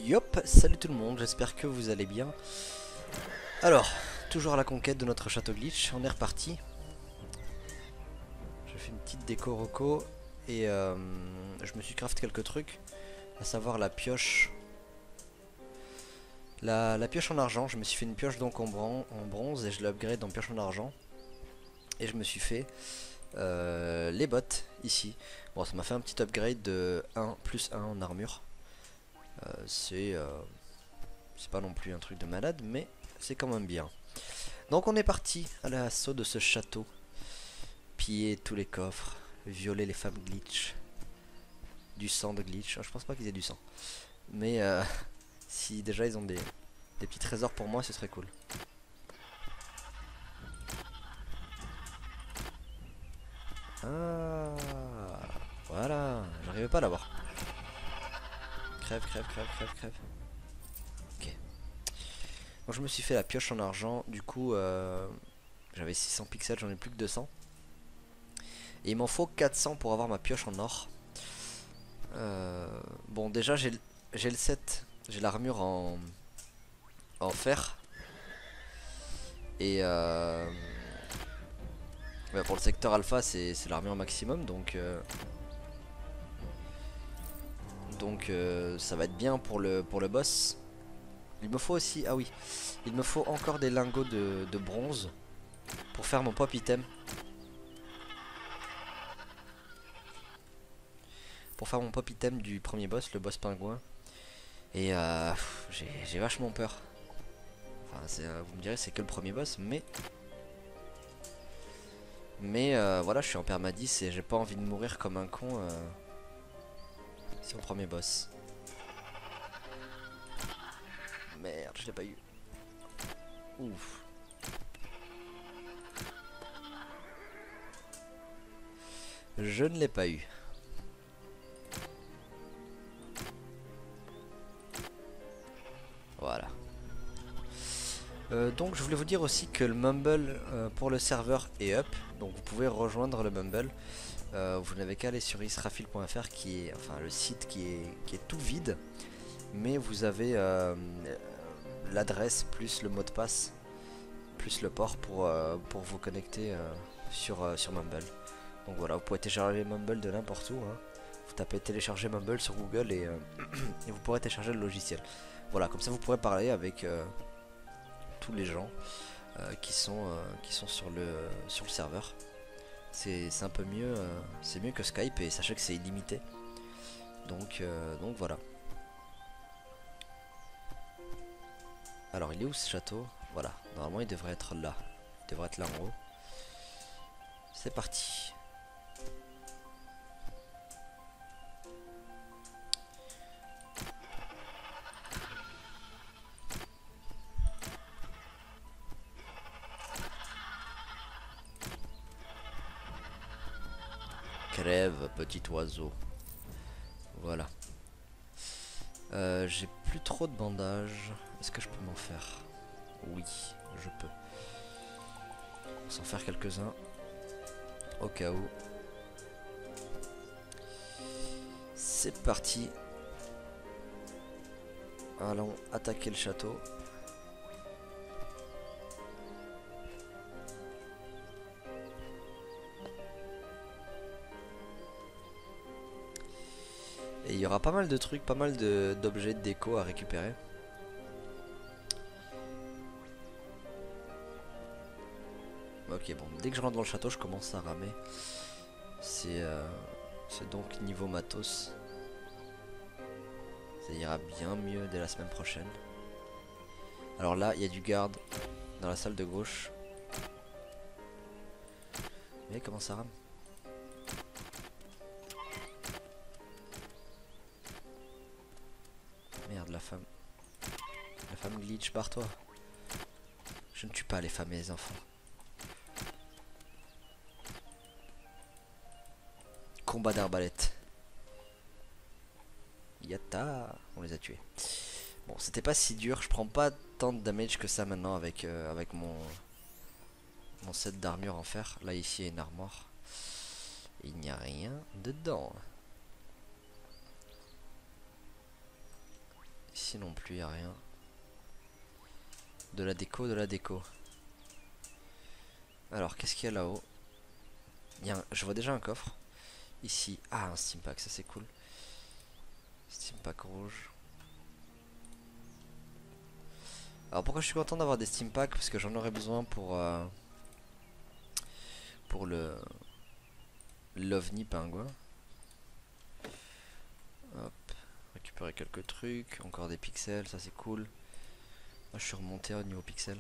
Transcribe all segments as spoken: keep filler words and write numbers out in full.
Yop, salut tout le monde, j'espère que vous allez bien. Alors, toujours à la conquête de notre château glitch, on est reparti. Je fais une petite déco roco et euh, je me suis craft quelques trucs, à savoir la pioche. La, la pioche en argent, je me suis fait une pioche donc en, bron en bronze et je l'ai upgrade en pioche en argent. Et je me suis fait euh, les bottes ici. Bon, ça m'a fait un petit upgrade de un plus un en armure. Euh, c'est euh, c'est pas non plus un truc de malade, mais c'est quand même bien. Donc on est parti à l'assaut de ce château. Piller tous les coffres, violer les femmes glitch. Du sang de glitch, je pense pas qu'ils aient du sang. Mais euh, si déjà ils ont des, des petits trésors pour moi, ce serait cool. Ah, voilà, j'arrivais pas à l'avoir. Crève, crève, crève, crève, crève. Ok. Bon, je me suis fait la pioche en argent, du coup euh, j'avais six cents pixels, j'en ai plus que deux cents. Et il m'en faut quatre cents pour avoir ma pioche en or. Euh, bon, déjà j'ai le set, j'ai l'armure en, en fer. Et euh, bah pour le secteur alpha, c'est l'armure maximum, donc euh, donc euh, ça va être bien pour le pour le boss. Il me faut aussi, ah oui, il me faut encore des lingots de, de bronze pour faire mon pop item. Pour faire mon pop item du premier boss, le boss pingouin. Et euh, j'ai vachement peur. Enfin, euh, vous me direz, c'est que le premier boss, mais mais euh, voilà, je suis en permadis et j'ai pas envie de mourir comme un con. Euh, c'est mon premier boss. Merde, je l'ai pas eu. Ouf. Je ne l'ai pas eu. Voilà. Euh, donc je voulais vous dire aussi que le Mumble euh, pour le serveur est up. Donc vous pouvez rejoindre le Mumble. Euh, vous n'avez qu'à aller sur israfil point F R qui est enfin le site qui est, qui est tout vide. Mais vous avez euh, l'adresse plus le mot de passe plus le port pour, euh, pour vous connecter euh, sur, euh, sur Mumble. Donc voilà, vous pouvez télécharger Mumble de n'importe où. Hein. Vous tapez télécharger Mumble sur Google et, euh, et vous pourrez télécharger le logiciel. Voilà, comme ça vous pourrez parler avec euh, tous les gens euh, qui, sont, euh, qui sont sur le, sur le serveur. C'est un peu mieux, euh, c'est mieux que Skype et sachez que c'est illimité. Donc, euh, donc voilà. Alors il est où ce château? Voilà, normalement il devrait être là. Il devrait être là en haut. C'est parti. Crève, petit oiseau. Voilà. Euh, J'ai plus trop de bandages. Est-ce que je peux m'en faire? Oui, je peux. On va s'en faire quelques-uns. Au cas où. C'est parti. Allons attaquer le château. Et il y aura pas mal de trucs, pas mal d'objets de, de déco à récupérer. Ok, bon, dès que je rentre dans le château, je commence à ramer. C'est euh, donc niveau matos. Ça ira bien mieux dès la semaine prochaine. Alors là, il y a du garde dans la salle de gauche. Vous voyez comment ça rame? Merde, la femme. La femme glitch, barre-toi. Je ne tue pas les femmes et les enfants. Combat d'arbalète. Yatta. On les a tués. Bon, c'était pas si dur. Je prends pas tant de damage que ça maintenant avec, euh, avec mon, mon set d'armure en fer. Là, ici, il y a une armoire. Il n'y a rien dedans. Ici non plus, il n'y a rien. De la déco, de la déco. Alors, qu'est-ce qu'il y a là-haut? Il y a un... Je vois déjà un coffre. Ici, ah, un steam pack, ça c'est cool. Steam pack rouge. Alors pourquoi je suis content d'avoir des steam packs? Parce que j'en aurais besoin pour euh, pour le l'ovni pingouin. Hop, récupérer quelques trucs, encore des pixels, ça c'est cool. Moi je suis remonté au niveau pixels.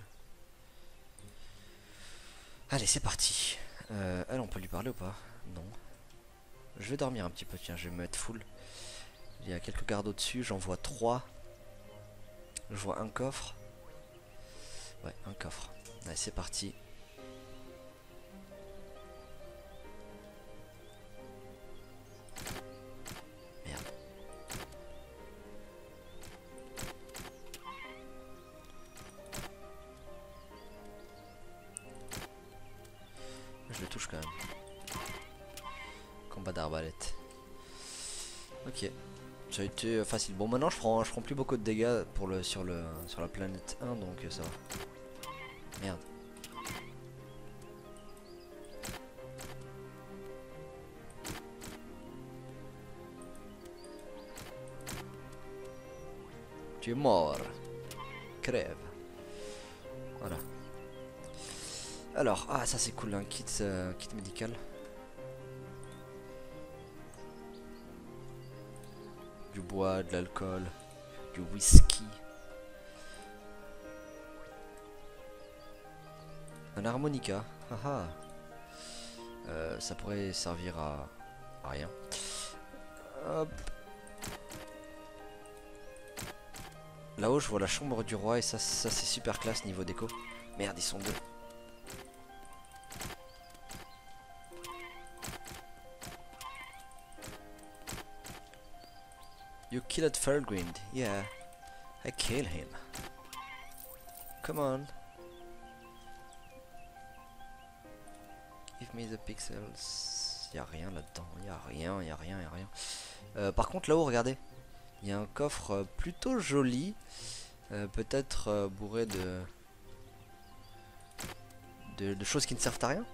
Allez, c'est parti. Euh, elle, on peut lui parler ou pas? Non. Je vais dormir un petit peu, tiens, je vais me mettre full. Il y a quelques gardes au-dessus, j'en vois trois. Je vois un coffre. Ouais, un coffre. Allez, c'est parti. Merde. Je le touche quand même. Combat d'arbalète. Ok. Ça a été facile. Bon, maintenant je prends, je prends plus beaucoup de dégâts pour le, sur, le, sur la planète un, donc ça va. Merde. Tu es mort. Crève. Voilà. Alors, ah ça c'est cool, un kit, euh, kit médical. Du bois, de l'alcool, du whisky. Un harmonica. Haha. Euh, ça pourrait servir à, à rien. Hop. Là-haut je vois la chambre du roi et ça, ça c'est super classe niveau déco. Merde, ils sont deux. You killed Fairgrind. Yeah, I killed him. Come on. Give me the pixels. Y a rien là-dedans. Y a rien, y a rien, y a rien. Euh, par contre là-haut, regardez. Il y a un coffre euh, plutôt joli. Euh, Peut-être euh, bourré de... de... de choses qui ne servent à rien.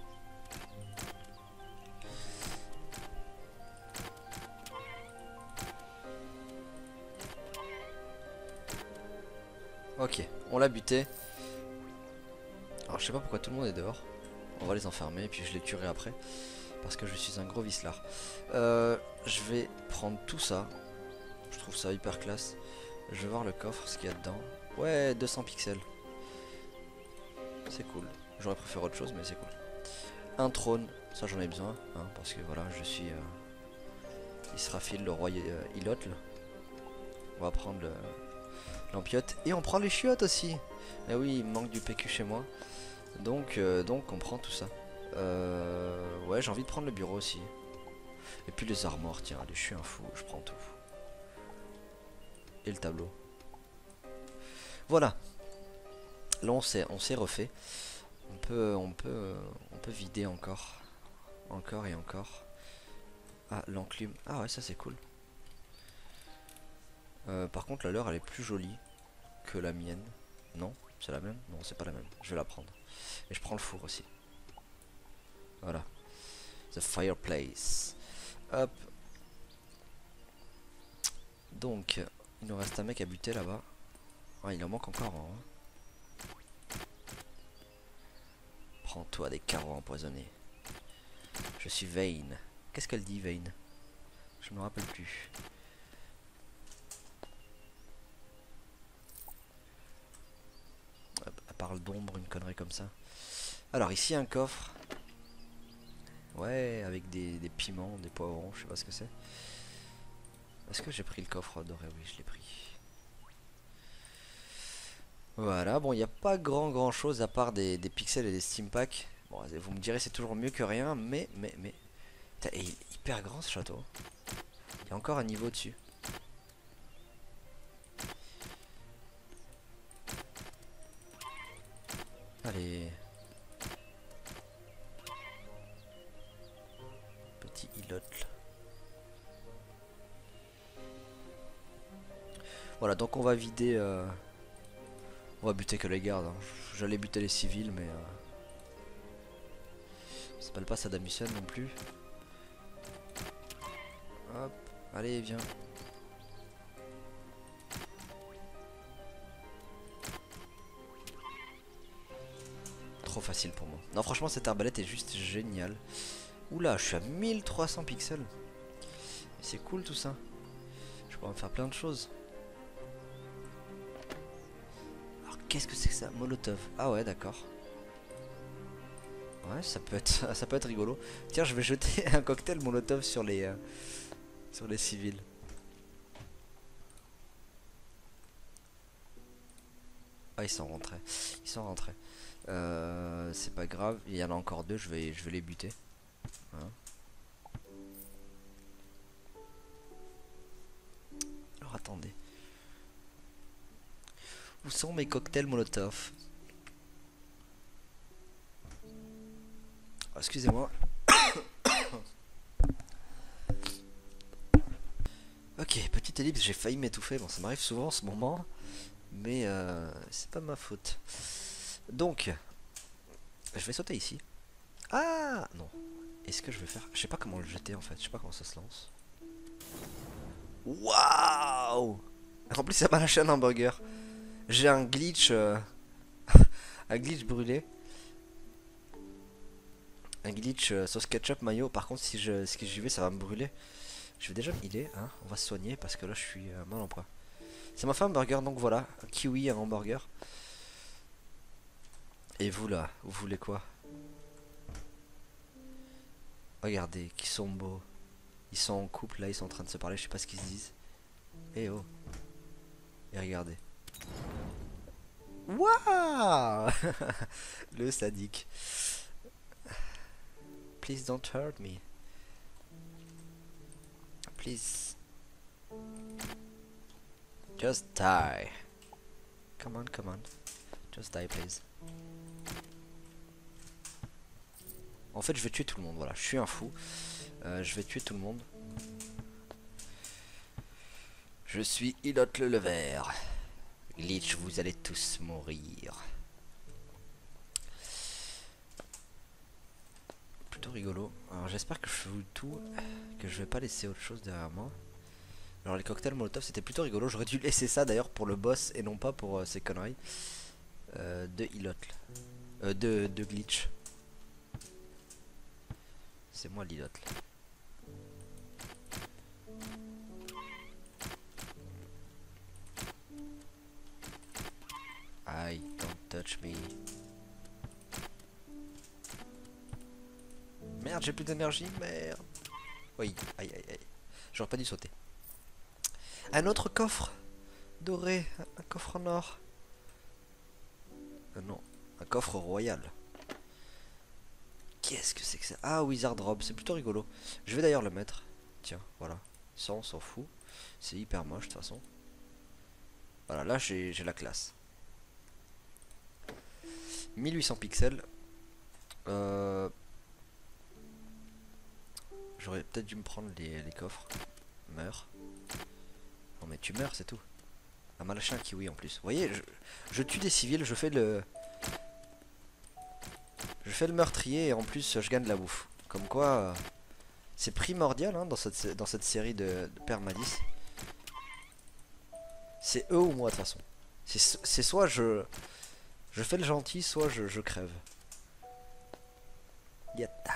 Ok, on l'a buté. Alors je sais pas pourquoi tout le monde est dehors. On va les enfermer et puis je les tuerai après. Parce que je suis un gros vicelard. Euh, je vais prendre tout ça. Je trouve ça hyper classe. Je vais voir le coffre, ce qu'il y a dedans. Ouais, deux cents pixels. C'est cool. J'aurais préféré autre chose, mais c'est cool. Un trône, ça j'en ai besoin. Hein, parce que voilà, je suis... Euh, Israfil, le roi euh, Ilotl. On va prendre le... l'empiote. Et on prend les chiottes aussi. Eh oui, il me manque du P Q chez moi. Donc, euh, donc on prend tout ça. Euh, ouais, j'ai envie de prendre le bureau aussi. Et puis les armores, tiens, allez, je suis un fou, je prends tout. Et le tableau. Voilà. Là on s'est on s'est refait. On peut on peut on peut vider encore. Encore et encore. Ah, l'enclume. Ah ouais, ça c'est cool. Euh, par contre la leur elle est plus jolie que la mienne. Non, c'est la même? Non, c'est pas la même. Je vais la prendre. Et je prends le four aussi. Voilà. The fireplace. Hop. Donc, il nous reste un mec à buter là-bas. Ah, il en manque encore un. Hein. Prends-toi des carreaux empoisonnés. Je suis Vayne. Qu'est-ce qu'elle dit, Vayne? Je me rappelle plus. Elle parle d'ombre, une connerie comme ça. Alors, ici, un coffre. Ouais, avec des, des piments, des poivrons, je sais pas ce que c'est. Est-ce que j'ai pris le coffre doré? Oui, je l'ai pris. Voilà, bon, il n'y a pas grand grand chose à part des, des pixels et des steam packs. Bon, vous me direz, c'est toujours mieux que rien, mais, mais, mais. Putain, il est hyper grand ce château. Il y a encore un niveau dessus. Allez. Petit ilotl. Voilà, donc on va vider... Euh... On va buter que les gardes. Hein. J'allais buter les civils, mais... Euh... Ça s'appelle pas Saddam Hussein non plus. Hop, allez, viens. Trop facile pour moi. Non, franchement, cette arbalète est juste géniale. Oula, je suis à mille trois cents pixels. C'est cool tout ça. Je pourrais en faire plein de choses. Alors, qu'est-ce que c'est que ça? Molotov. Ah ouais, d'accord. Ouais, ça peut être, ça peut être rigolo. Tiens, je vais jeter un cocktail Molotov sur les, euh, sur les civils. Ah, ils sont rentrés. Ils sont rentrés. Euh, c'est pas grave. Il y en a encore deux. Je vais, je vais les buter. Hein. Alors attendez. Où sont mes cocktails Molotov? Oh, excusez-moi. Ok, petite ellipse, j'ai failli m'étouffer. Bon, ça m'arrive souvent en ce moment. Mais euh, c'est pas ma faute. Donc, je vais sauter ici. Ah non. Est-ce que je vais faire... Je sais pas comment le jeter en fait. Je sais pas comment ça se lance. Waouh! En plus, ça m'a lâché un hamburger. J'ai un glitch... Euh... un glitch brûlé. Un glitch euh, sauce ketchup mayo. Par contre, si je si j'y vais, ça va me brûler. Je vais déjà me healer. Hein. On va se soigner parce que là, je suis euh, mal en point. Ça m'a fait un burger, donc voilà. Un kiwi, un hamburger. Et vous là, vous voulez quoi? Regardez, qui sont beaux. Ils sont en couple là, ils sont en train de se parler, je sais pas ce qu'ils se disent. Eh oh. Et regardez. Waouh. Le sadique. Please don't hurt me. Please. Just die. Come on, come on. Just die, please. En fait, je vais tuer tout le monde, voilà. Je suis un fou. Euh, je vais tuer tout le monde. Je suis Ilotle le vert. Glitch, vous allez tous mourir. Plutôt rigolo. Alors j'espère que je fais tout, que je vais pas laisser autre chose derrière moi. Alors les cocktails Molotov c'était plutôt rigolo. J'aurais dû laisser ça d'ailleurs pour le boss et non pas pour euh, ces conneries. Euh, de Ilotle. Euh, de, de Glitch. C'est moi l'Ilotle. Aïe, don't touch me. Merde, j'ai plus d'énergie, merde. Oui, aïe aïe aïe. J'aurais pas dû sauter. Un autre coffre doré, un coffre en or. Euh, non, un coffre royal. Qu'est-ce que c'est que ça? Ah, Wizard Robe, c'est plutôt rigolo. Je vais d'ailleurs le mettre. Tiens, voilà. Ça, on s'en fout. C'est hyper moche de toute façon. Voilà, là j'ai la classe. mille huit cents pixels. Euh... J'aurais peut-être dû me prendre les, les coffres. Meurs. Non mais tu meurs, c'est tout. Un malachin kiwi en plus. Vous voyez, je, je tue des civils, je fais le... Je fais le meurtrier et en plus je gagne de la bouffe. Comme quoi, euh, c'est primordial hein, dans, cette, dans cette série de, de Permadis. C'est eux ou moi de toute façon. C'est soit je... Je fais le gentil, soit je, je crève. Yatta.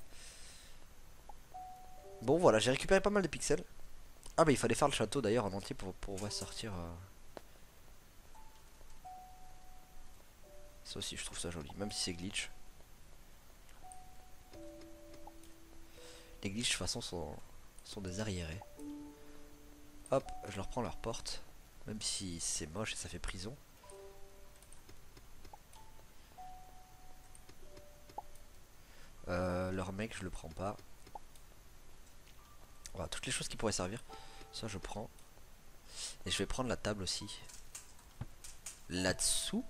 Bon voilà, j'ai récupéré pas mal de pixels. Ah bah il fallait faire le château d'ailleurs en entier pour, pour pouvoir sortir. Euh... Ça aussi je trouve ça joli, même si c'est glitch. Les glitch de toute façon sont, sont des arriérés. Hop, je leur prends leur porte. Même si c'est moche et ça fait prison. Euh, leur mec je le prends pas. Voilà, toutes les choses qui pourraient servir. Ça je prends. Et je vais prendre la table aussi. Là-dessous.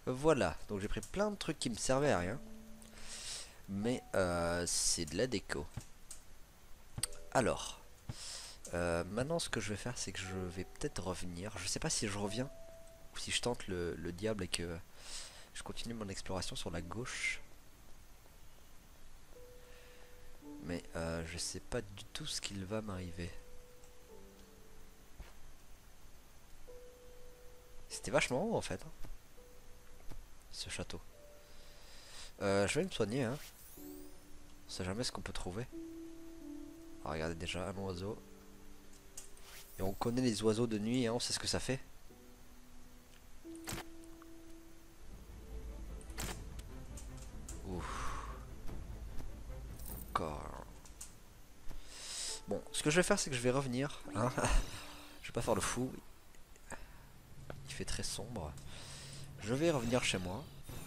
Voilà, donc j'ai pris plein de trucs qui me servaient à rien. Mais euh, c'est de la déco. Alors, euh, maintenant ce que je vais faire, c'est que je vais peut-être revenir. Je sais pas si je reviens ou si je tente le, le diable et que je continue mon exploration sur la gauche. Mais euh, je sais pas du tout ce qu'il va m'arriver. C'était vachement haut en fait, hein, ce château. Euh, je vais me soigner, hein. On sait jamais ce qu'on peut trouver. Ah, regardez déjà un oiseau. Et on connaît les oiseaux de nuit, hein, on sait ce que ça fait. Ouf. Encore. Bon, ce que je vais faire, c'est que je vais revenir. Hein. Je vais pas faire le fou. Il fait très sombre. Je vais revenir chez moi.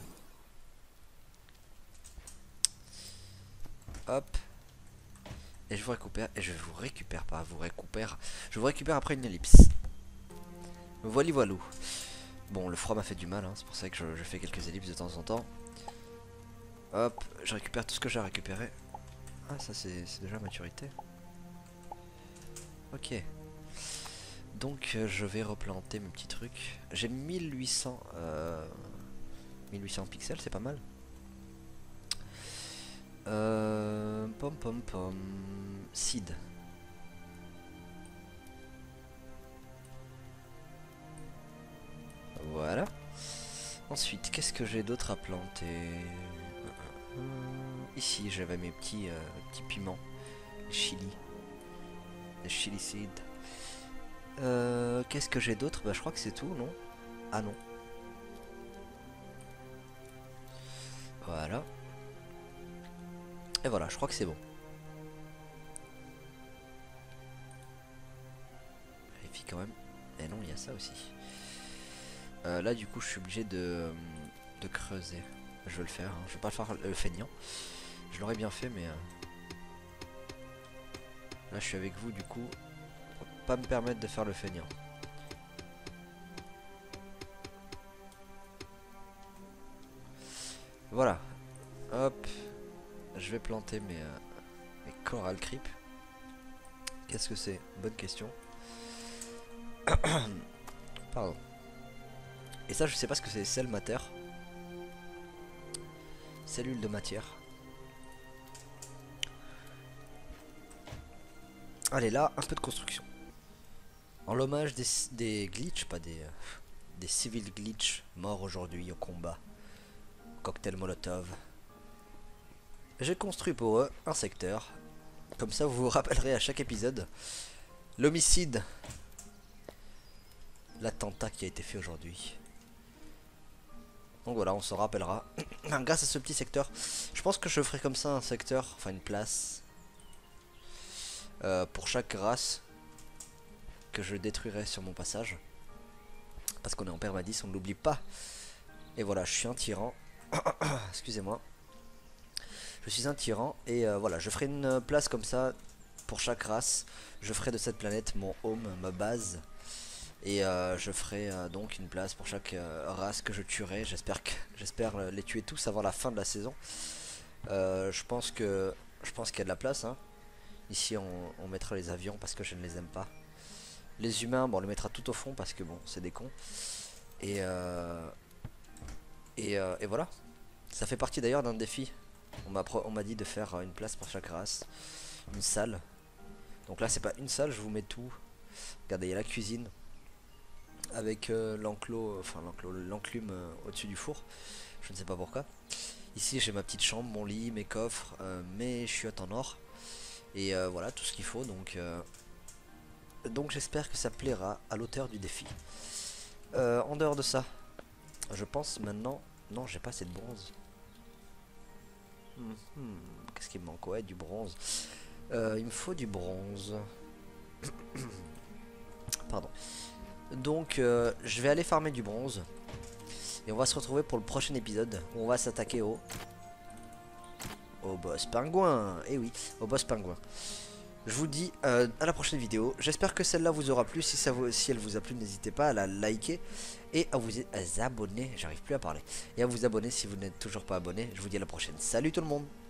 Hop. Et je vous récupère. Et je vous récupère pas. Vous récupère. Je vous récupère après une ellipse. Voilà, voilou. Bon, le froid m'a fait du mal. Hein, c'est pour ça que je, je fais quelques ellipses de temps en temps. Hop. Je récupère tout ce que j'ai à récupérer. Ah, ça, c'est déjà maturité. Ok. Donc, euh, je vais replanter mes petits trucs. J'ai mille huit cents, euh, mille huit cents pixels, c'est pas mal. Euh, pom pom pom. Seed. Voilà. Ensuite, qu'est-ce que j'ai d'autre à planter? Ici, j'avais mes petits, euh, petits piments. Les chili. Les chili seed. Euh, qu'est-ce que j'ai d'autre? Bah, je crois que c'est tout, non? Ah non. Voilà. Et voilà, je crois que c'est bon. Vérifie quand même. Et non, il y a ça aussi. Euh, là, du coup, je suis obligé de, de creuser. Je vais le faire. Hein. Je vais pas le faire le feignant. Je l'aurais bien fait, mais... Euh... Là, je suis avec vous, du coup. Faut pas me permettre de faire le feignant. Voilà. Hop. Je vais planter mes, euh, mes coral creep. Qu'est-ce que c'est? Bonne question. Pardon. Et ça, je sais pas ce que c'est. Cell mater. Cellule de matière. Allez, là, un peu de construction. En l'hommage des, des glitch, pas des... Euh, des civils glitch morts aujourd'hui au combat. Cocktail Molotov. J'ai construit pour eux un secteur. Comme ça, vous vous rappellerez à chaque épisode l'homicide, l'attentat qui a été fait aujourd'hui. Donc voilà, on se rappellera. Grâce à ce petit secteur, je pense que je ferai comme ça un secteur, enfin une place, euh, pour chaque race que je détruirai sur mon passage. Parce qu'on est en permadis, on ne l'oublie pas. Et voilà, je suis un tyran. Excusez-moi. Je suis un tyran et euh, voilà, je ferai une place comme ça pour chaque race. Je ferai de cette planète mon home, ma base. Et euh, je ferai euh, donc une place pour chaque euh, race que je tuerai. J'espère que j'espère les tuer tous avant la fin de la saison. Euh, je pense que je pense qu'il y a de la place. Hein. Ici, on, on mettra les avions parce que je ne les aime pas. Les humains, bon, on les mettra tout au fond parce que bon, c'est des cons. Et euh, et, euh, et voilà. Ça fait partie d'ailleurs d'un défi. On m'a on m'a dit de faire une place pour chaque race, une salle. Donc là, c'est pas une salle, je vous mets tout. Regardez, il y a la cuisine. Avec euh, l'enclos, enfin l'enclos, l'enclume euh, au-dessus du four. Je ne sais pas pourquoi. Ici j'ai ma petite chambre, mon lit, mes coffres, euh, mes chiottes en or. Et euh, voilà tout ce qu'il faut. Donc, euh, donc j'espère que ça plaira à l'auteur du défi. Euh, en dehors de ça, je pense maintenant... Non, j'ai pas assez de bronze. Hmm, hmm, qu'est-ce qui me manque? Ouais, du bronze. Euh, il me faut du bronze. Pardon. Donc euh, je vais aller farmer du bronze. Et on va se retrouver pour le prochain épisode où on va s'attaquer au... Au boss pingouin. Et oui, au boss pingouin. Je vous dis euh, à la prochaine vidéo. J'espère que celle-là vous aura plu. Si, ça vous, si elle vous a plu, n'hésitez pas à la liker et à vous abonner. J'arrive plus à parler. Et à vous abonner si vous n'êtes toujours pas abonné. Je vous dis à la prochaine. Salut tout le monde.